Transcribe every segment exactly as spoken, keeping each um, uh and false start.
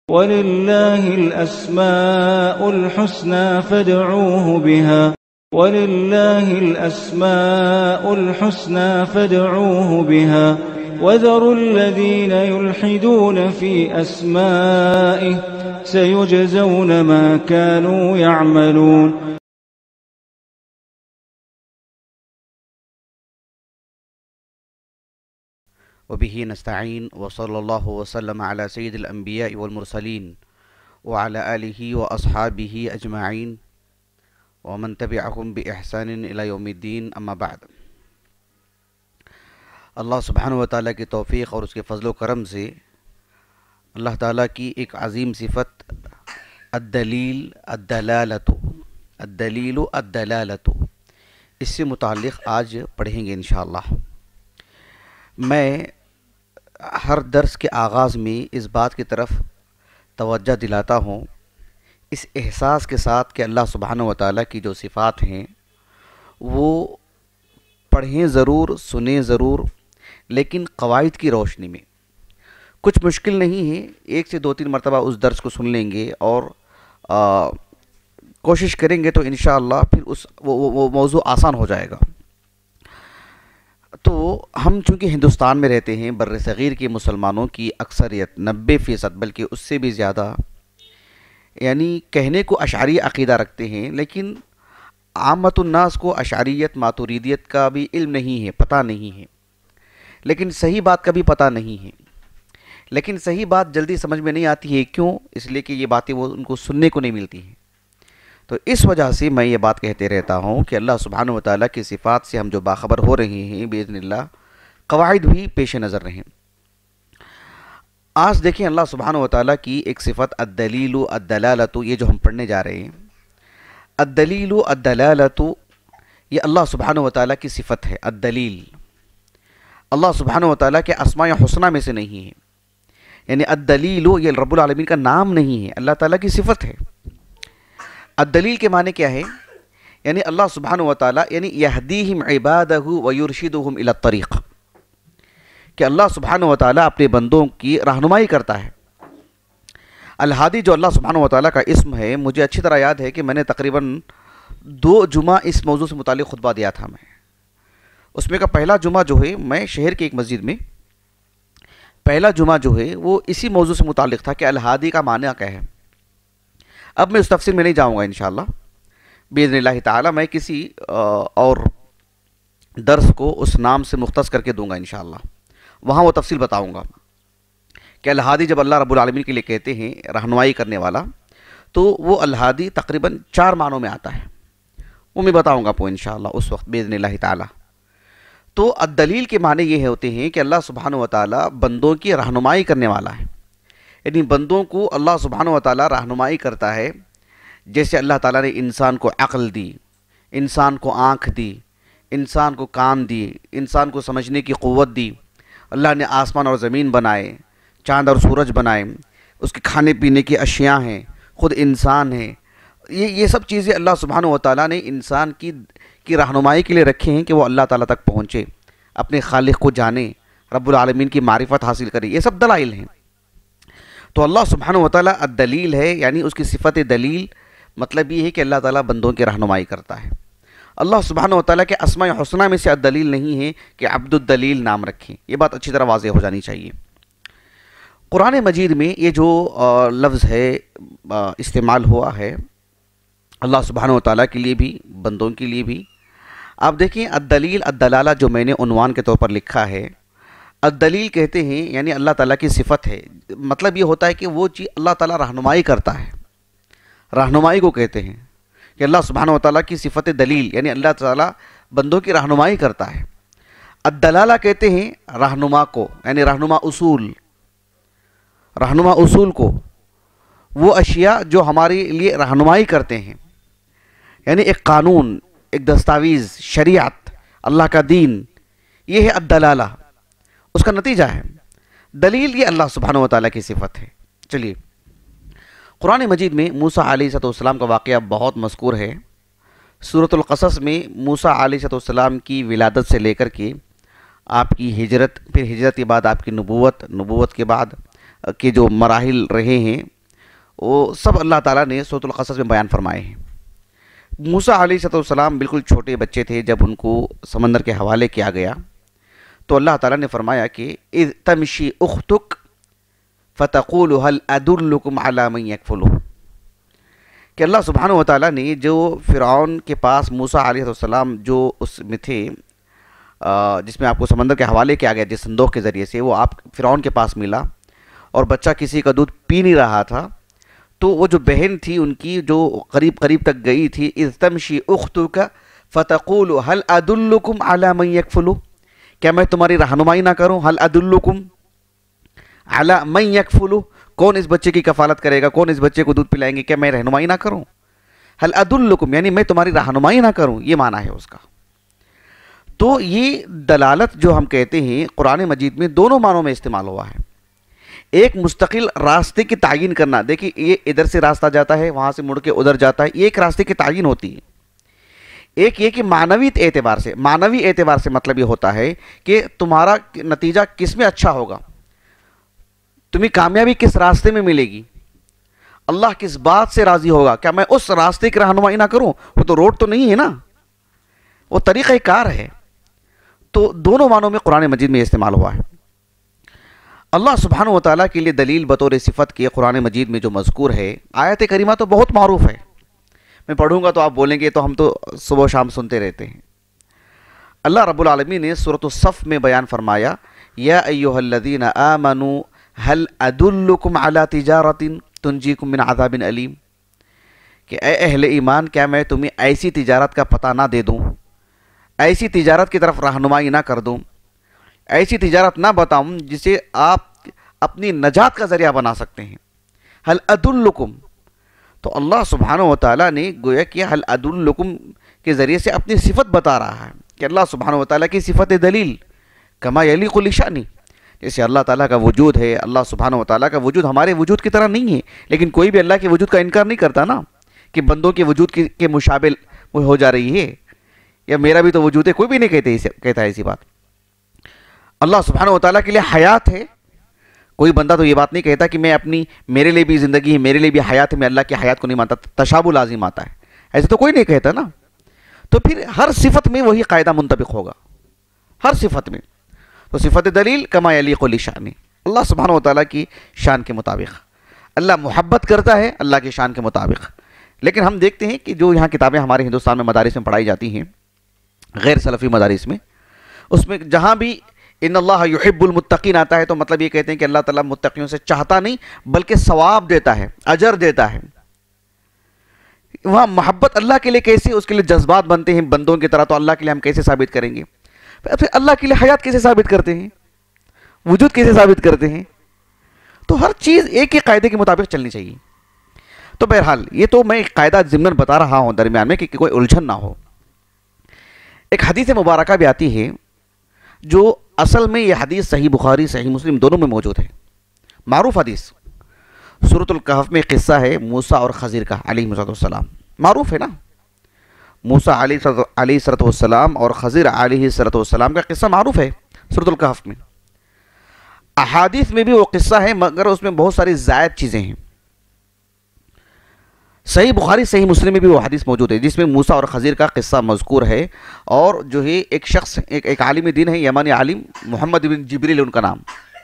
وَلِلَّهِ الْأَسْمَاءُ الْحُسْنَى فَادْعُوهُ بِهَا وَلِلَّهِ الْأَسْمَاءُ الْحُسْنَى فَادْعُوهُ بِهَا وَذَرُوا الَّذِينَ يُلْحِدُونَ فِي أَسْمَائِهِ سَيُجْزَوْنَ مَا كَانُوا يَعْمَلُونَ. وبه نستعين وصلى الله وسلم على سيد الأنبياء والمرسلين وعلى آله وأصحابه أجمعين ومن تبعهم بإحسان إلى يوم الدين. أما بعد، اللہ سبحانہ وتعالیٰ کی توفیق اور اس کے فضل و کرم سے اللہ تعالیٰ کی ایک عظیم صفت الدلیل الدلالۃ الدلیل الدلالۃ اس سے متعلق آج پڑھیں گے انشاءاللہ. میں ہر درس کے آغاز میں اس بات کی طرف توجہ دلاتا ہوں، اس احساس کے ساتھ کہ اللہ سبحانہ وتعالیٰ کی جو صفات ہیں وہ پڑھیں ضرور، سنیں ضرور، لیکن قواعد کی روشنی میں. کچھ مشکل نہیں ہے، ایک سے دو تین مرتبہ اس درس کو سن لیں گے اور آ, کوشش کریں گے تو انشاءاللہ پھر اس وہ, وہ, وہ موضوع آسان ہو جائے گا. تو ہم چونکہ ہندوستان میں رہتے ہیں، بر صغیر کے مسلمانوں کی اکثریت نبے فیصد بلکہ اس سے بھی زیادہ یعنی کہنے کو اشعری عقیدہ رکھتے ہیں، لیکن عامت الناس کو اشعریت ماتوریدیت کا بھی علم نہیں ہے، پتہ نہیں ہے، لیکن صحیح بات کا بھی پتہ نہیں ہے. لیکن صحیح بات جلدی سمجھ میں نہیں آتی ہے. کیوں؟ اس لیے کہ یہ باتیں وہ ان کو سننے کو نہیں ملتی ہیں. تو اس وجہ سے میں یہ بات کہتے رہتا ہوں کہ اللہ سبحانہ وتعالیٰ کی صفات سے ہم جو باخبر ہو رہے ہیں باذن اللہ، قواعد بھی پیش نظر رہیں. آج دیکھیں اللہ سبحانہ وتعالیٰ کی ایک صفت الدلیل الدلالۃ، یہ جو ہم پڑھنے جا رہے ہیں. الدلیل الدلالۃ یہ اللہ سبحانہ وتعالیٰ کی صفت ہے. الدلیل اللہ سبحانہ وتعالیٰ کے اسماء حسنہ میں سے نہیں ہے، یعنی الدلیل یہ رب العالمین کا نام نہیں ہے، اللہ تعالیٰ کی صفت ہے. الدلیل کے معنی کیا ہے؟ یعنی اللہ سبحانہ وتعالیٰ یعنی یہدیہم عبادہ ویرشدہم الی الطریق، کہ اللہ سبحانہ وتعالیٰ اپنے بندوں کی رہنمائی کرتا ہے. الہادی جو اللہ سبحانہ وتعالیٰ کا اسم ہے، مجھے اچھی طرح یاد ہے کہ میں نے تقریباً دو جمعہ اس موضوع سے متعلق خطبہ دیا تھا. میں اس میں کا پہلا جمعہ جو ہے میں شہر کے ایک مسجد میں پہلا جمعہ جو ہے وہ اسی موضوع سے متعلق تھا کہ الہادی کا معنی کیا ہے. اب میں اس تفصیل میں نہیں جاؤں گا انشاءاللہ باذن اللہ تعالی. میں کسی اور درس کو اس نام سے مختص کر کے دوں گا انشاءاللہ، وہاں وہ تفصیل بتاؤں گا کہ الہادی جب اللہ رب العالمین کے لیے کہتے ہیں رہنمائی کرنے والا، تو وہ الہادی تقریباً چار معنوں میں آتا ہے. وہ میں بتاؤں گا آپ کو انشاءاللہ اس وقت باذن اللہ تعالی. تو الدلیل کے معنی یہ ہوتے ہیں کہ اللہ سبحانہ وتعالی بندوں کی رہنمائی کرنے والا ہے، یعنی بندوں کو اللہ سبحانہ وتعالی رہنمائی کرتا ہے. جیسے اللہ تعالیٰ نے انسان کو عقل دی، انسان کو آنکھ دی، انسان کو کان دی، انسان کو سمجھنے کی قوت دی. اللہ نے آسمان اور زمین بنائے، چاند اور سورج بنائے، اس کے کھانے پینے کی اشیاء ہیں، خود انسان ہے. یہ یہ سب چیزیں اللہ سبحانہ وتعالیٰ نے انسان کی کی رہنمائی کے لیے رکھے ہیں کہ وہ اللہ تعالیٰ تک پہنچے، اپنے خالق کو جانے، رب العالمین کی معرفت حاصل کرے. یہ سب دلائل ہیں. تو اللہ سبحانہ وتعالیٰ الدلیل ہے، یعنی اس کی صفت دلیل مطلب یہ ہے کہ اللہ تعالیٰ بندوں کی رہنمائی کرتا ہے. اللہ سبحانہ وتعالیٰ کے اسماء حسنہ میں سے الدلیل نہیں ہے کہ عبد الدلیل نام رکھیں. یہ بات اچھی طرح واضح ہو جانی چاہیے. قرآن مجید میں یہ جو لفظ ہے استعمال ہوا ہے اللہ سبحانہ وتعالیٰ کے لیے بھی، بندوں کے لیے بھی. آپ دیکھیں الدلیل الدلالہ جو میں نے عنوان کے طور پر لکھا ہے، الدلیل کہتے ہیں یعنی اللہ تعالیٰ کی صفت ہے. مطلب یہ ہوتا ہے کہ وہ چیز اللہ تعالیٰ رہنمائی کرتا ہے، رہنمائی کو کہتے ہیں کہ اللہ سبحانہ وتعالیٰ کی صفت دلیل یعنی اللہ تعالیٰ بندوں کی رہنمائی کرتا ہے. الدلالہ کہتے ہیں رہنما کو، یعنی رہنما اصول، رہنما اصول کو، وہ اشیاء جو ہمارے لیے رہنمائی کرتے ہیں، یعنی ایک قانون، ایک دستاویز، شریعت، اللہ کا دین. یہ ہے الدلالہ، اس کا نتیجہ ہے دلیل. یہ اللہ سبحانہ وتعالیٰ کی صفت ہے. چلیے، قرآن مجید میں موسیٰ علیہ السلام کا واقعہ بہت مذکور ہے. سورۃ القصص میں موسیٰ علیہ السلام کی ولادت سے لے کر کے آپ کی ہجرت، پھر ہجرت کے بعد آپ کی نبوت، نبوت کے بعد کے جو مراحل رہے ہیں وہ سب اللہ تعالیٰ نے سورۃ القصص میں بیان فرمائے ہیں۔ موسیٰ علیہ السلام بالکل چھوٹے بچے تھے جب ان کو سمندر کے حوالے کیا گیا، تو اللہ تعالیٰ نے فرمایا کہ اذ تمشی اختک فتقول هل ادلکم علی من یکفلہ، کہ اللہ سبحانہ و تعالیٰ نے جو فرعون کے پاس موسیٰ علیہ السلام جو اس میں تھے جس میں آپ کو سمندر کے حوالے کیا گیا جس صندوق کے ذریعے سے، وہ آپ فرعون کے پاس ملا اور بچہ کسی کا دودھ پی نہیں رہا تھا، تو وہ جو بہن تھی ان کی جو قریب قریب تک گئی تھی، اذ تمشی اختک فتقول هل ادلکم علی من یکفلہ، کیا میں تمہاری رہنمائی نہ کروں، هل ادلکم علی من یکفلہ، کون اس بچے کی کفالت کرے گا، کون اس بچے کو دودھ پلائیں گے، کیا میں رہنمائی نہ کروں، هل ادلکم یعنی میں تمہاری رہنمائی نہ کروں، یہ معنی ہے اس کا۔ تو یہ دلالت جو ہم کہتے ہیں قرآن مجید میں دونوں معنوں میں استعمال ہوا ہے۔ ایک مستقل راستے کی تعین کرنا، دیکھیں یہ ادھر سے راستہ جاتا ہے، وہاں سے مڑ کے ادھر جاتا ہے، یہ ایک راستے کی تعین ہوتی ہے۔ ایک یہ کہ معنوی اعتبار سے، معنوی اعتبار سے مطلب یہ ہوتا ہے کہ تمہارا نتیجہ کس میں اچھا ہوگا، تمہیں کامیابی کس راستے میں ملے گی، اللہ کس بات سے راضی ہوگا، کیا میں اس راستے کی رہنمائی نہ کروں، وہ تو روڈ تو نہیں ہے نا، وہ طریقہ کار ہے۔ تو دونوں معنوں میں قرآن مجید میں استعمال ہوا ہے۔ اللہ سبحانہ و تعالیٰ کے لیے دلیل بطور صفت کے قرآن مجید میں جو مذکور ہے، آیت کریمہ تو بہت معروف ہے، میں پڑھوں گا تو آپ بولیں گے تو ہم تو صبح و شام سنتے رہتے ہیں۔ اللہ رب العالمین نے سورۃ الصف میں بیان فرمایا، یا ایھا الذین آمنوا هل ادلکم علی تجارت تنجیکم من عذاب علیم، کہ اے اہل ایمان کیا میں تمہیں ایسی تجارت کا پتہ نہ دے دوں، ایسی تجارت کی طرف رہنمائی نہ کر دوں، ایسی تجارت نہ بتاؤں جسے آپ اپنی نجات کا ذریعہ بنا سکتے ہیں۔ هل ادلکم، تو اللہ سبحانہ و تعالیٰ نے گویا کہ هل ادلکم کے ذریعے سے اپنی صفت بتا رہا ہے کہ اللہ سبحانہ و تعالیٰ کی صفت دلیل کما یلیق لشأنہ، جیسے اللہ تعالیٰ کا وجود ہے، اللہ سبحانہ و تعالیٰ کا وجود ہمارے وجود کی طرح نہیں ہے، لیکن کوئی بھی اللہ کے وجود کا انکار نہیں کرتا نا کہ بندوں کے وجود کے مشابہ وہ ہو جا رہی ہے، یا میرا بھی تو وجود ہے، کوئی بھی نہیں کہتے کہتا ہے ایسی بات۔ اللہ سبحانہ و تعالیٰ کے لیے حیات ہے، کوئی بندہ تو یہ بات نہیں کہتا کہ میں اپنی میرے لیے بھی زندگی ہے، میرے لیے بھی حیات ہے، میں اللہ کی حیات کو نہیں مانتا، تشابہ لازم آتا ہے، ایسے تو کوئی نہیں کہتا نا۔ تو پھر ہر صفت میں وہی قاعدہ منطبق ہوگا، ہر صفت میں۔ تو صفت دلیل کما یلیق لشأنہ، اللہ سبحانہ و تعالیٰ کی شان کے مطابق، اللہ محبت کرتا ہے اللہ کی شان کے مطابق۔ لیکن ہم دیکھتے ہیں کہ جو یہاں کتابیں ہمارے ہندوستان میں مدارس میں پڑھائی جاتی ہیں، غیر سلفی مدارس میں، اس میں جہاں بھی ان اللہ یحب المتقین آتا ہے تو مطلب یہ کہتے ہیں کہ اللہ تعالیٰ متقیوں سے چاہتا نہیں بلکہ ثواب دیتا ہے، اجر دیتا ہے۔ وہاں محبت اللہ کے لیے کیسے اس کے لیے جذبات بنتے ہیں بندوں کی طرح، تو اللہ کے لیے ہم کیسے ثابت کریں گے؟ پھر اللہ کے لیے حیات کیسے ثابت کرتے ہیں، وجود کیسے ثابت کرتے ہیں؟ تو ہر چیز ایک ہی قاعدے کے مطابق چلنی چاہیے۔ تو بہرحال یہ تو میں ایک قاعدہ ضمن بتا رہا ہوں درمیان میں کہ کوئی الجھن نہ ہو۔ ایک حدیث مبارکہ بھی آتی ہے جو اصل میں یہ حدیث صحیح بخاری صحیح مسلم دونوں میں موجود ہے، معروف حدیث۔ سورۃ الکہف میں قصہ ہے موسیٰ اور خضر کا علیہ السلام، معروف ہے نا، موسیٰ علیہ السلام اور خضر علیہ السلام کا قصہ معروف ہے سورۃ الکہف میں۔ احادیث میں بھی وہ قصہ ہے مگر اس میں بہت ساری زائد چیزیں ہیں۔ صحیح بخاری صحیح مسلم میں بھی وہ حدیث موجود ہے جس میں موسیٰ اور خضر کا قصہ مذکور ہے، اور جو ہے ایک شخص ایک, ایک عالم دین ہے یمانی عالم، محمد بن جبریل ان کا نام،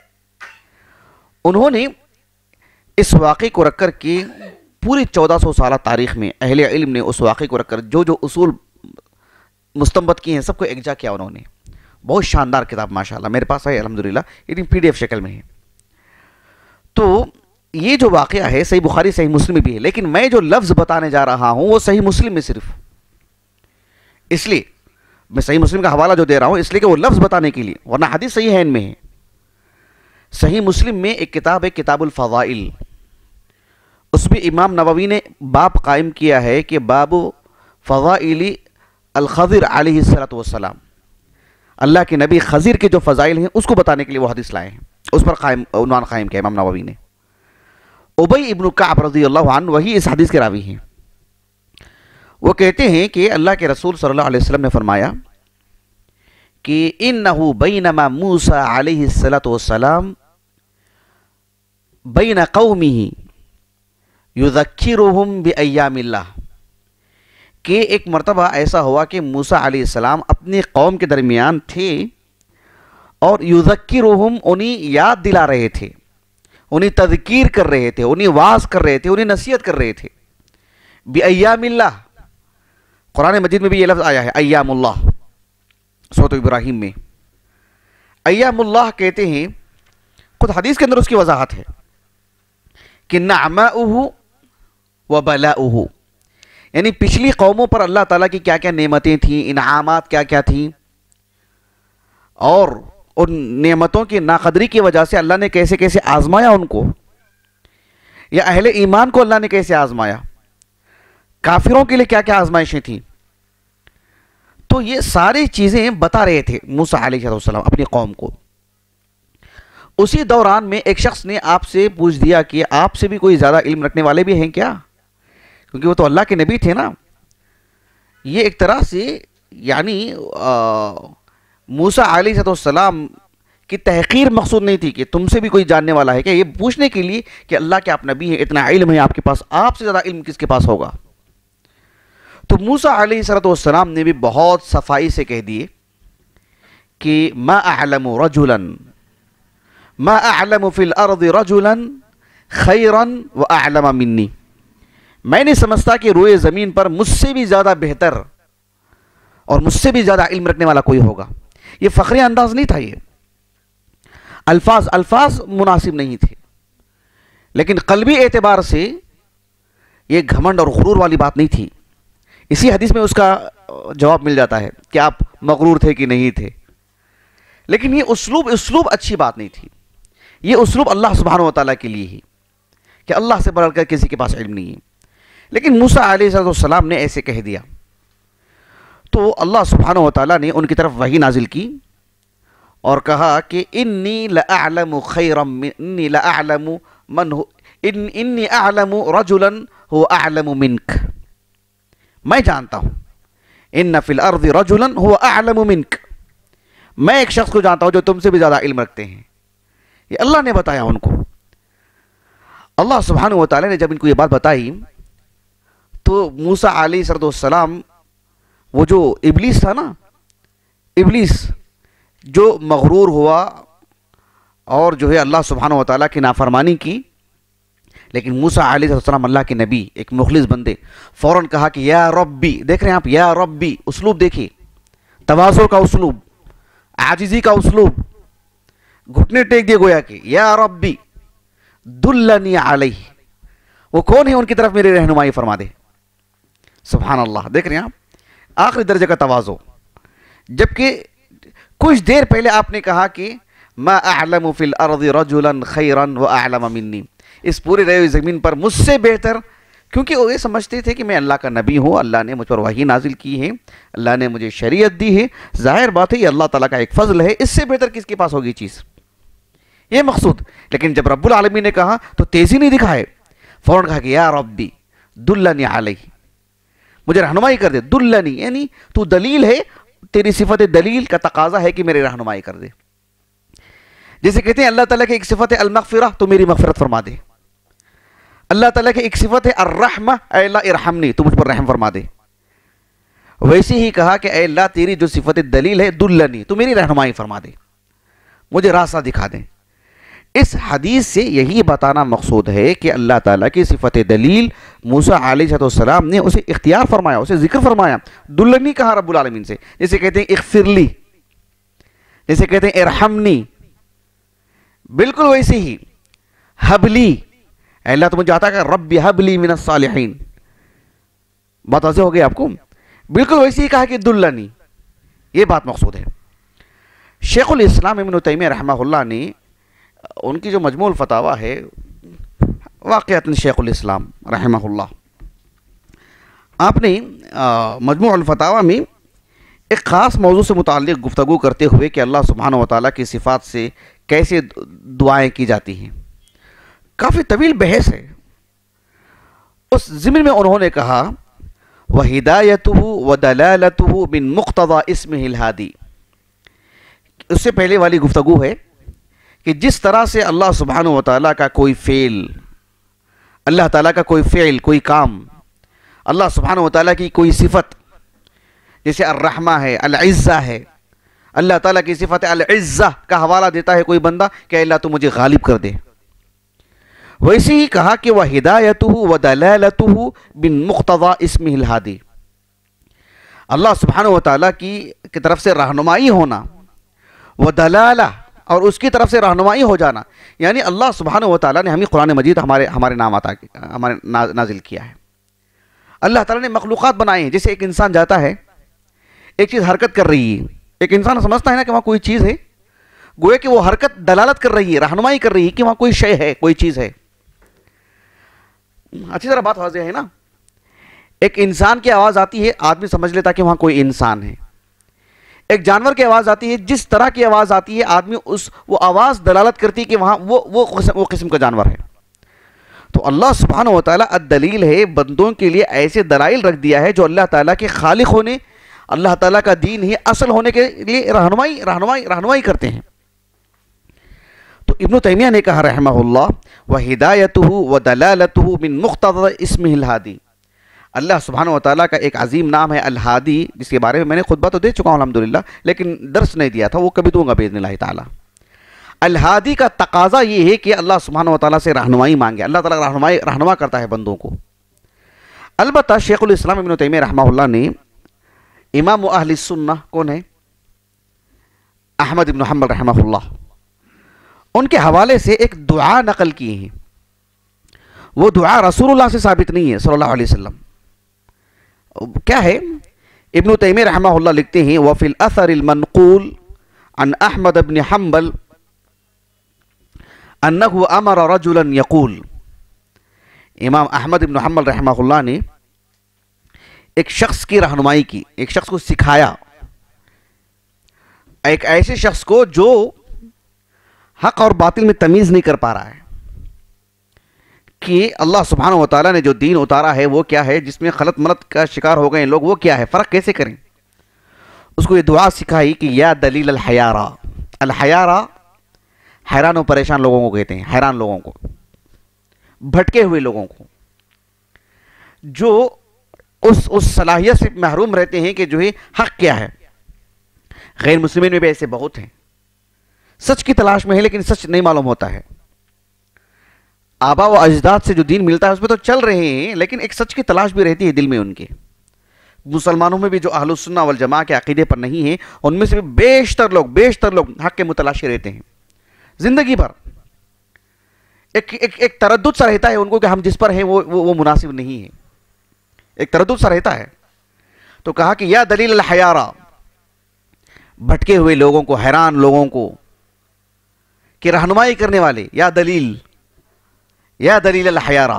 انہوں نے اس واقعے کو رکھ کر کے پوری چودہ سو سالہ تاریخ میں اہل علم نے اس واقعے کو رکھ کر جو جو اصول مستنبط کیے ہیں سب کو یکجا کیا انہوں نے۔ بہت شاندار کتاب ماشاءاللہ میرے پاس ہے الحمدللہ، لیکن پی ڈی ایف شکل میں ہے۔ تو یہ جو واقعہ ہے صحیح بخاری صحیح مسلم میں بھی ہے، لیکن میں جو لفظ بتانے جا رہا ہوں وہ صحیح مسلم میں صرف، اس لیے میں صحیح مسلم کا حوالہ جو دے رہا ہوں اس لیے کہ وہ لفظ بتانے کے لیے، ورنہ حدیث صحیح ہے ان میں ہے۔ صحیح مسلم میں ایک کتاب ہے کتاب الفضائل، اس میں امام نووی نے باب قائم کیا ہے کہ باب فضائل الخضر علیہ السلام، اللہ کے نبی خضر کے جو فضائل ہیں اس کو بتانے کے لیے وہ حدیث لائے ہیں، اس پر قائم عنوان قائم کیا امام نووی نے۔ ابی ابن کعب رضی اللہ عنہ وہی اس حدیث کے راوی ہیں، وہ کہتے ہیں کہ اللہ کے رسول صلی اللہ علیہ وسلم نے فرمایا کہ انہو بینما موسیٰ علیہ السلام بین قومہ یذکرہم بایام اللہ، کہ ایک مرتبہ ایسا ہوا کہ موسیٰ علیہ السلام اپنی قوم کے درمیان تھے اور یذکرہم انہیں یاد دلا رہے تھے، انہیں تذکیر کر رہے تھے، انہیں واعظ کر رہے تھے، انہیں نصیحت کر رہے تھے بایام اللہ۔ قرآن مجید میں بھی یہ لفظ آیا ہے ایام اللہ، سورۃ ابراہیم میں ایام اللہ کہتے ہیں، خود حدیث کے اندر اس کی وضاحت ہے کہ نعماؤہ و بلاؤہ، یعنی پچھلی قوموں پر اللہ تعالیٰ کی کیا کیا نعمتیں تھیں، انعامات کیا کیا تھیں، اور ان نعمتوں کی ناقدری کی وجہ سے اللہ نے کیسے کیسے آزمایا ان کو، یا اہل ایمان کو اللہ نے کیسے آزمایا، کافروں کے لیے کیا کیا آزمائشیں تھیں۔ تو یہ ساری چیزیں بتا رہے تھے موسیٰ علیہ السلام اپنی قوم کو۔ اسی دوران میں ایک شخص نے آپ سے پوچھ دیا کہ آپ سے بھی کوئی زیادہ علم رکھنے والے بھی ہیں کیا، کیونکہ وہ تو اللہ کے نبی تھے نا۔ یہ ایک طرح سے یعنی موسیٰ علیہ السلام کی تحقیر مقصود نہیں تھی کہ تم سے بھی کوئی جاننے والا ہے کیا، یہ پوچھنے کے لیے کہ اللہ کے آپ نبی ہیں، اتنا علم ہے آپ کے پاس، آپ سے زیادہ علم کس کے پاس ہوگا۔ تو موسیٰ علیہ السلام نے بھی بہت صفائی سے کہہ دیے کہ ما اعلم رجلا ما اعلم فی الارض رجلا خیرا واعلم منی، میں نہیں سمجھتا کہ روئے زمین پر مجھ سے بھی زیادہ بہتر اور مجھ سے بھی زیادہ علم رکھنے والا کوئی ہوگا۔ یہ فخری انداز نہیں تھا، یہ الفاظ الفاظ مناسب نہیں تھے، لیکن قلبی اعتبار سے یہ گھمنڈ اور غرور والی بات نہیں تھی۔ اسی حدیث میں اس کا جواب مل جاتا ہے کہ آپ مغرور تھے کہ نہیں تھے، لیکن یہ اسلوب اسلوب اچھی بات نہیں تھی۔ یہ اسلوب اللہ سبحانہ و تعالیٰ کے لیے ہی کہ اللہ سے بڑھ کر کسی کے پاس علم نہیں ہے، لیکن موسیٰ علیہ السلام نے ایسے کہہ دیا تو اللہ سبحانہ و تعالیٰ نے ان کی طرف وحی نازل کی اور کہا کہ انی لأعلم خیرا من انی لأعلم من ہو ان انی اعلم رجلا هو اعلم منک، میں جانتا ہوں ان فی الارض رجلا هو اعلم منک، میں ایک شخص کو جانتا ہوں جو تم سے بھی زیادہ علم رکھتے ہیں۔ یہ اللہ نے بتایا ان کو۔ اللہ سبحانہ و تعالیٰ نے جب ان کو یہ بات بتائی تو موسیٰ علیہ السلام، وہ جو ابلیس تھا نا، ابلیس جو مغرور ہوا اور جو ہے اللہ سبحانہ و تعالیٰ کی نافرمانی کی، لیکن موسیٰ علیہ السلام اللہ کے نبی، ایک مخلص بندے، فوراً کہا کہ یا ربی، دیکھ رہے ہیں آپ، یا ربی، اسلوب دیکھیے، تواضع کا اسلوب، عاجزی کا اسلوب، گھٹنے ٹیک دیے گویا کہ یا ربی دلنی علیہ، وہ کون ہے ان کی طرف میری رہنمائی فرما دے۔ سبحان اللہ، دیکھ رہے ہیں آپ، آخری درجے کا تواضع، جبکہ کچھ دیر پہلے آپ نے کہا کہ ما اعلم فی الارض رجلا خیرا واعلم منی، اس پورے رہی زمین پر مجھ سے بہتر، کیونکہ وہ یہ سمجھتے تھے کہ میں اللہ کا نبی ہوں، اللہ نے مجھ پر وحی نازل کی ہے، اللہ نے مجھے شریعت دی ہے، ظاہر بات ہے یہ اللہ تعالیٰ کا ایک فضل ہے، اس سے بہتر کس کے پاس ہوگی چیز، یہ مقصود۔ لیکن جب رب العالمین نے کہا تو تیزی نہیں دکھائے، فوراً کہا کہ یا ربی دلنی علیہ، مجھے رہنمائی کر دے، دلنی یعنی تو دلیل ہے، تیری صفت دلیل کا تقاضا ہے کہ میری رہنمائی کر دے۔ جیسے کہتے ہیں اللہ تعالیٰ کی ایک صفت ہے المغفرہ، تو میری مغفرت فرما دے۔ اللہ تعالیٰ کی ایک صفت ہے الرحمہ، اے اللہ ارحمنی، تو مجھ پر رحم فرما دے۔ ویسے ہی کہا کہ اے اللہ تیری جو صفت دلیل ہے دلنی، تو میری رہنمائی فرما دے، مجھے راستہ دکھا دے۔ اس حدیث سے یہی بتانا مقصود ہے کہ اللہ تعالیٰ کی صفت دلیل موسیٰ علیہ السلام نے اسے اختیار فرمایا، اسے ذکر فرمایا، دلنی کہا رب العالمین سے، جیسے کہتے ہیں اغفرلی، جیسے کہتے ہیں ارحمنی، بالکل ویسے ہی حبلی، اے اللہ تو مجھے آتا کہ رب حبلی من الصالحین، بات واضح ہو گئی آپ کو، بالکل ویسے ہی کہا کہ دلنی، یہ بات مقصود ہے۔ شیخ الاسلام ابن تیمیہ رحمہ اللہ نے ان کی جو مجموع الفتاوی ہے، واقعتاً شیخ الاسلام رحمہ اللہ، آپ نے مجموع الفتاوی میں ایک خاص موضوع سے متعلق گفتگو کرتے ہوئے کہ اللہ سبحانہ و تعالیٰ کی صفات سے کیسے دعائیں کی جاتی ہیں، کافی طویل بحث ہے۔ اس ضمن میں انہوں نے کہا وَهِدَایَتُهُ وَدَلَالَتُهُ مِن مُقْتَضَى اسْمِهِ الْهَادِي، اس سے پہلے والی گفتگو ہے کہ جس طرح سے اللہ سبحانہ و تعالیٰ کا کوئی فعل اللہ تعالیٰ کا کوئی فعل، کوئی کام، اللہ سبحانہ و تعالیٰ کی کوئی صفت، جیسے الرحمہ ہے، العزہ ہے، اللہ تعالیٰ کی صفت العزہ کا حوالہ دیتا ہے کوئی بندہ کہ اللہ تو مجھے غالب کر دے، ویسے ہی کہا کہ وَهِدَایَتُهُ وَدَلَالَتُهُ بِن مُقْتَضَى اسمہ الہادی، اللہ سبحانہ و تعالیٰ کی کی طرف سے رہنمائی ہونا، وَدَلَالَةُ اور اس کی طرف سے رہنمائی ہو جانا، یعنی اللہ سبحانہ و تعالیٰ نے ہمیں قرآن مجید ہمارے ہمارے نام عطا ہمارے نازل کیا ہے۔ اللہ تعالیٰ نے مخلوقات بنائے ہیں، جیسے ایک انسان جاتا ہے، ایک چیز حرکت کر رہی ہے، ایک انسان سمجھتا ہے نا کہ وہاں کوئی چیز ہے، گویا کہ وہ حرکت دلالت کر رہی ہے، رہنمائی کر رہی ہے کہ وہاں کوئی شے ہے، کوئی چیز ہے۔ اچھی طرح بات واضح ہے نا؟ ایک انسان کی آواز آتی ہے، آدمی سمجھ لیتا کہ وہاں کوئی انسان ہے۔ ایک جانور کی آواز آتی ہے، جس طرح کی آواز آتی ہے آدمی اس وہ آواز دلالت کرتی ہے کہ وہاں وہ وہ قسم, وہ قسم کا جانور ہے۔ تو اللہ سبحانہ و تعالیٰ الدلیل ہے، بندوں کے لیے ایسے دلائل رکھ دیا ہے جو اللہ تعالیٰ کے خالق ہونے، اللہ تعالیٰ کا دین ہی اصل ہونے کے لیے رہنمائی رہنمائی رہنمائی کرتے ہیں۔ تو ابن تیمیہ نے کہا رحمہ اللہ وَهِدَایَتُهُ وَدَلَالَتُهُ مِن مُقْتَضَى اسمہ الہادی، اللہ سبحانہ و تعالیٰ کا ایک عظیم نام ہے الہادی، جس کے بارے میں میں نے خطبہ تو دے چکا ہوں الحمدللہ، لیکن درس نہیں دیا تھا، وہ کبھی دوں گا باذن اللہ تعالیٰ۔ الہادی کا تقاضا یہ ہے کہ اللہ سبحانہ و تعالیٰ سے رہنمائی مانگے، اللہ تعالیٰ رہنمائی رہنما کرتا ہے بندوں کو۔ البتہ شیخ الاسلام ابن تیمیہ رحمہ اللہ نے امام اہل السنہ کون ہے؟ احمد بن حنبل رحمہ اللہ، ان کے حوالے سے ایک دعا نقل کی ہے، وہ دعا رسول اللہ سے ثابت نہیں ہے صلی اللہ علیہ وسلم۔ کیا ہے؟ ابن تیمیہ رحمہ اللہ لکھتے ہیں وَفِي الْأَثَرِ الْمَنْقُولِ عن احمد بن حنبل انه امر رجلا يقول، امام احمد بن حنبل رحمہ اللہ نے ایک شخص کی رہنمائی کی، ایک شخص کو سکھایا، ایک ایسے شخص کو جو حق اور باطل میں تمیز نہیں کر پا رہا ہے کہ اللہ سبحانہ و تعالیٰ نے جو دین اتارا ہے وہ کیا ہے، جس میں خلط ملط کا شکار ہو گئے لوگ، وہ کیا ہے، فرق کیسے کریں۔ اس کو یہ دعا سکھائی کہ یا دلیل الحیارہ، الحیارہ حیران و پریشان لوگوں کو کہتے ہیں، حیران لوگوں کو، بھٹکے ہوئے لوگوں کو، جو اس اس صلاحیت سے محروم رہتے ہیں کہ جو ہے حق کیا ہے۔ غیر مسلمین میں بھی ایسے بہت ہیں، سچ کی تلاش میں ہے لیکن سچ نہیں معلوم ہوتا ہے، آبا و اجداد سے جو دین ملتا ہے اس پہ تو چل رہے ہیں لیکن ایک سچ کی تلاش بھی رہتی ہے دل میں ان کے۔ مسلمانوں میں بھی جو اہل السنہ والجماعہ کے عقیدے پر نہیں ہیں، ان میں سے بھی بیشتر لوگ بیشتر لوگ حق کے متلاشی رہتے ہیں زندگی بھر۔ ایک ایک ایک تردد سا رہتا ہے ان کو کہ ہم جس پر ہیں وہ وہ مناسب نہیں ہے، ایک تردد سا رہتا ہے۔ تو کہا کہ یا دلیل الحیارہ، بھٹکے ہوئے لوگوں کو، حیران لوگوں کو کہ رہنمائی کرنے والے، یا دلیل یا دلیل الحیارہ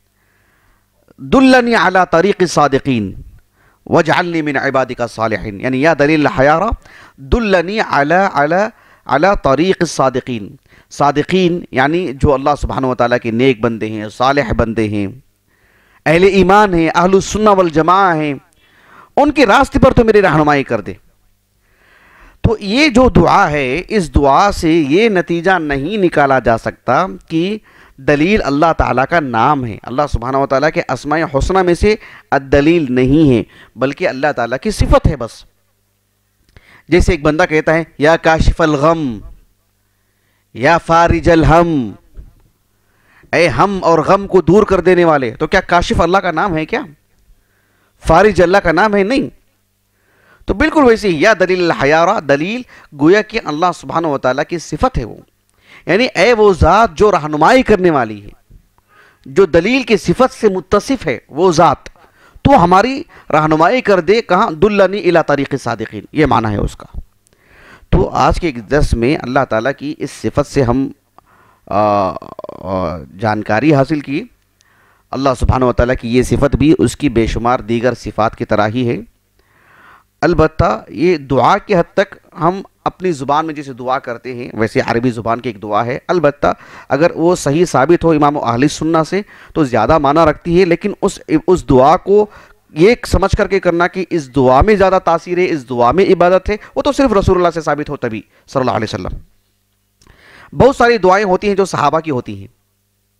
دلنی علی طریق الصادقین واجعلنی من عبادک الصالحین، یعنی یا دلیل الحیارہ دلنی علی علی علی طریق الصادقین، صادقین یعنی جو اللہ سبحانہ و تعالیٰ کے نیک بندے ہیں، صالح بندے ہیں، اہل ایمان ہیں، اہل السنہ والجماعہ ہیں، ان کے راستے پر تو میری رہنمائی کر دے۔ تو یہ جو دعا ہے، اس دعا سے یہ نتیجہ نہیں نکالا جا سکتا کہ دلیل اللہ تعالیٰ کا نام ہے، اللہ سبحانہ و تعالیٰ کے اسماء حسنہ میں سے الدلیل نہیں ہے، بلکہ اللہ تعالیٰ کی صفت ہے بس۔ جیسے ایک بندہ کہتا ہے یا کاشف الغم، یا فارج الہم، اے ہم اور غم کو دور کر دینے والے، تو کیا کاشف اللہ کا نام ہے کیا؟ فارج اللہ کا نام ہے؟ نہیں۔ تو بالکل ویسے ہی یا دلیل الحیارہ، دلیل گویا کہ اللہ سبحانہ و تعالیٰ کی صفت ہے وہ، یعنی اے وہ ذات جو رہنمائی کرنے والی ہے، جو دلیل کی صفت سے متصف ہے، وہ ذات تو ہماری رہنمائی کر دے، کہاں؟ دلنی الی طریق الصادقین، یہ معنی ہے اس کا۔ تو آج کے ایک درس میں اللہ تعالیٰ کی اس صفت سے ہم آ آ جانکاری حاصل کی۔ اللہ سبحانہ و تعالیٰ کی یہ صفت بھی اس کی بے شمار دیگر صفات کی طرح ہی ہے۔ البتہ یہ دعا کے حد تک ہم اپنی زبان میں جیسے دعا کرتے ہیں ویسے عربی زبان کی ایک دعا ہے، البتہ اگر وہ صحیح ثابت ہو امام اہل سنہ سے تو زیادہ معنی رکھتی ہے، لیکن اس اس دعا کو یہ سمجھ کر کے کرنا کہ اس دعا میں زیادہ تاثیر ہے، اس دعا میں عبادت ہے، وہ تو صرف رسول اللہ سے ثابت ہو تبھی صلی اللہ علیہ وسلم۔ بہت ساری دعائیں ہوتی ہیں جو صحابہ کی ہوتی ہیں،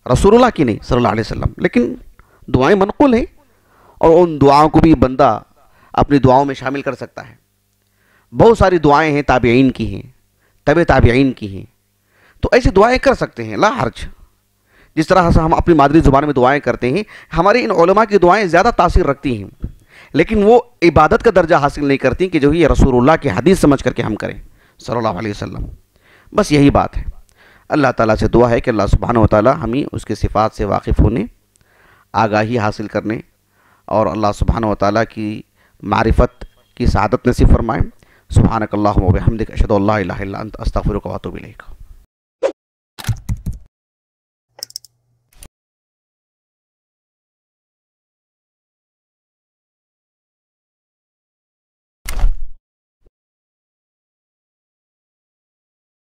رسول اللہ کی نہیں صلی اللہ علیہ وسلم، لیکن دعائیں منقول ہیں، اور ان دعاؤں کو بھی بندہ اپنی دعاؤں میں شامل کر سکتا ہے۔ بہت ساری دعائیں ہیں تابعین کی ہیں، تبع تابعین کی ہیں، تو ایسی دعائیں کر سکتے ہیں، لا حرج۔ جس طرح سے ہم اپنی مادری زبان میں دعائیں کرتے ہیں، ہمارے ان علماء کی دعائیں زیادہ تاثیر رکھتی ہیں، لیکن وہ عبادت کا درجہ حاصل نہیں کرتی کہ جو یہ رسول اللہ کی حدیث سمجھ کر کے ہم کریں صلی اللہ علیہ وسلم۔ بس یہی بات ہے۔ اللہ تعالیٰ سے دعا ہے کہ اللہ سبحانہ و تعالیٰ ہمیں اس کے صفات سے واقف ہونے، آگاہی حاصل کرنے، اور اللہ سبحانہ و تعالیٰ کی معرفت کی سعادت نصیب فرمائیں۔ سبحانک اللہم و بحمدک، اشہد ان لا الہ الا انت، استغفرک و اتوب الیک۔